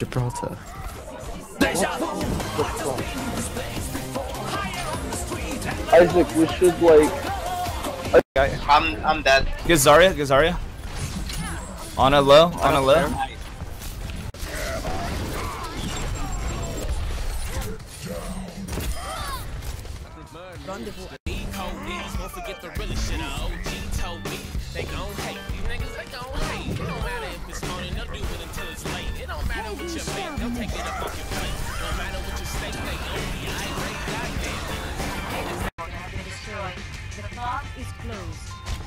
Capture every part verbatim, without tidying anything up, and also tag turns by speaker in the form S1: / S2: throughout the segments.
S1: Gibraltar.
S2: Isaac, we should like.
S3: I'm I'm dead.
S4: Get Zarya, get Zarya. On a low, on a low.
S5: Don't forget the real shit. O G told me they gon' hate. These niggas they gon' hate. It don't matter if it's morning, they'll do it until it's late. It don't matter what you make, they'll take it up off your plate. No matter what you stake, they owe me. I ain't ready, goddamn.
S6: Have been destroyed. The path is closed.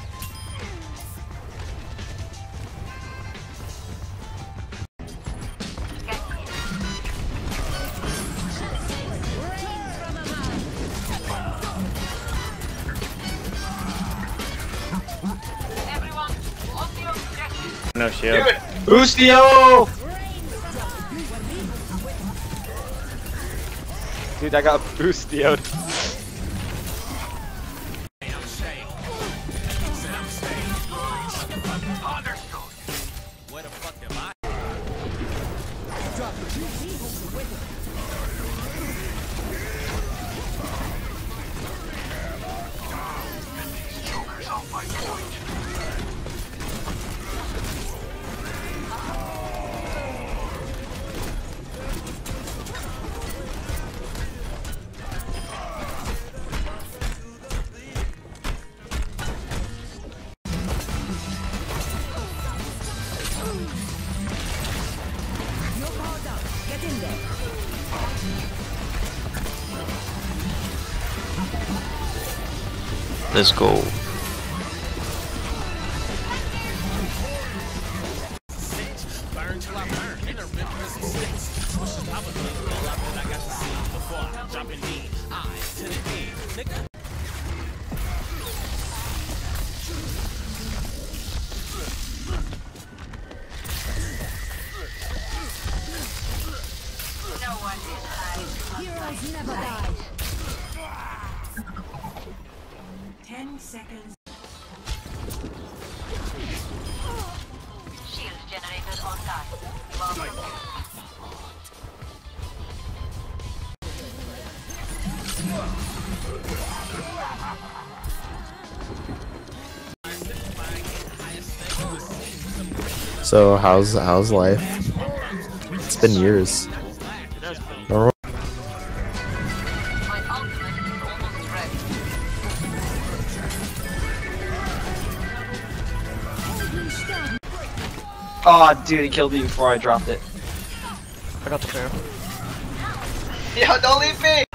S1: No shield.
S4: Boostio! Dude, I got boostioed.
S5: Where the fuck am I?
S1: Let's go.
S5: Burn till I burn. In a rip prison six. Pushes I was living all up and I got to see before I drop in knee. Eyes to the E. Nigga.
S6: No one is hiding. Heroes never die. Ten seconds. Shield generator online.
S1: So how's how's life? It's been years. Normal.
S6: My ultimate is almost ready.
S7: Oh, dude, he killed me before I dropped it. I got the fair.
S3: Yo, don't leave me!